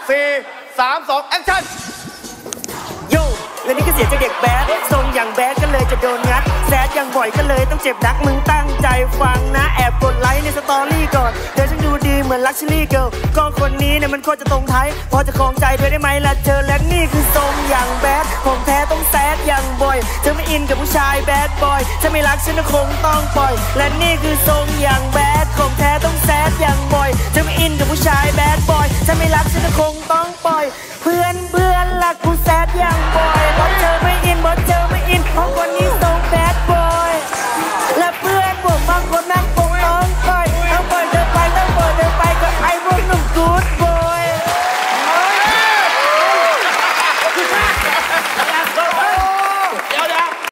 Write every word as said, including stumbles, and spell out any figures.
สี่สามสองแอคชั่นโย่และนี่ก็เสียจากเด็กแบดทรงอย่างแบดก็เลยจะโดนงัดแซดอย่างบ่อยก็เลยต้องเจ็บนักมึงตั้งใจฟังนะแอบกดไลค์ในสตอรี่ก่อนเธอฉันดูดีเหมือนลักชัวรี่เกิร์ลก็คนนี้เนี่ยมันโคตรจะตรงไทยพอจะคลองใจเธอได้ไหมล่ะเธอและนี่คือทรงอย่างแบดผมแท้ต้องแซดอย่างบ่อยเธอไม่อินกับผู้ชายแบดบอยถ้าไม่รักฉันก็คงต้องปล่อยและนี่คือทรงอย่างแบดผมแท้ต้องแซดอย่างบ่อยเธอไม่อินกับผู้ชายแบดบอยถ้าไม่รักฉันก็คงต้องปล่อยเพื่อนเพื่อน